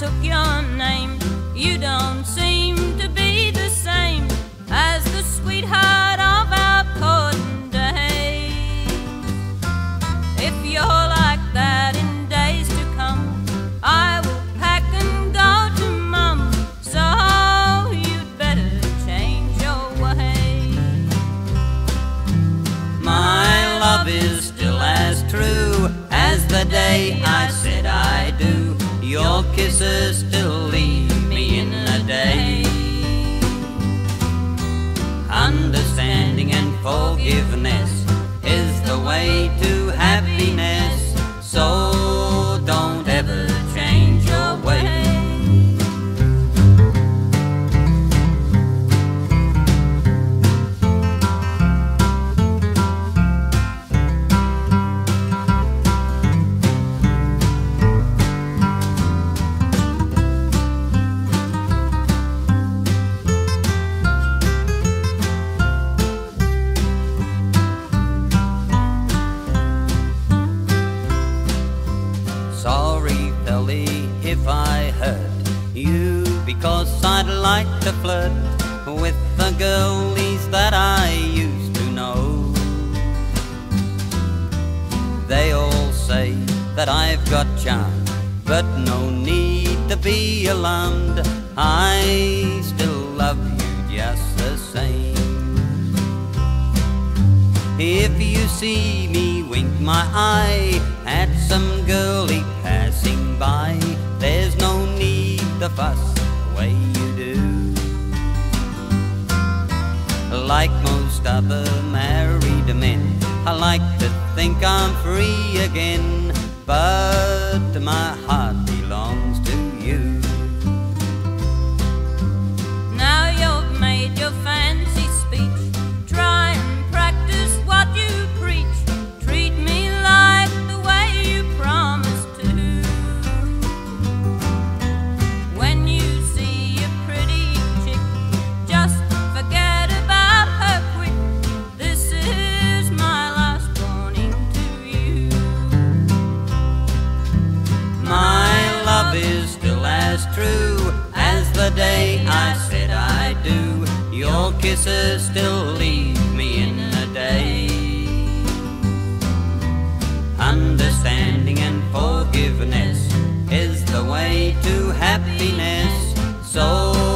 took your name. You don't seem to be the same as the sweetheart of our courting days. If you're like that in days to come, I will pack and go to Mum, so you'd better change your ways. My love is still as true as the day I said I do. Your kisses still leave me in a daze. Understanding and forgiveness is the way to happiness, so don't ever change your ways. If I hurt you because I'd like to flirt with the girlies that I used to know. They all say that I've got charm, but no need to be alarmed. I still love you just the same. If you see me wink my eye at some girlie passing by, there's no need to fuss the way you do. Like most other married men, I like to think I'm free again, but my heart belongs to you. Now you've made your fancy speech, try and practice what you preach. Treat me like the way you promised to. When you see a pretty chick, just forget about her quick. This is my last warning to you. My love is still as true as the day I said I do. Your kisses still leave me in a daze. Understanding and forgiveness is the way to happiness, so